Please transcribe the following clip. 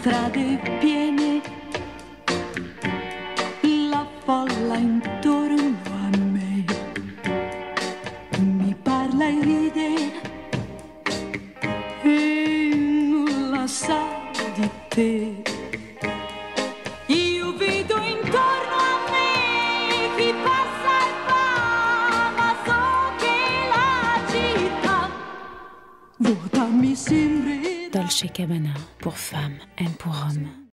strade piene, la folla intorno a me mi parla e ride e nulla sa di te. Io vedo intorno a me chi passa e va, ma so che la città vuota mi sembra. Dolce Gabbana pour Femme, Homme pour Homme.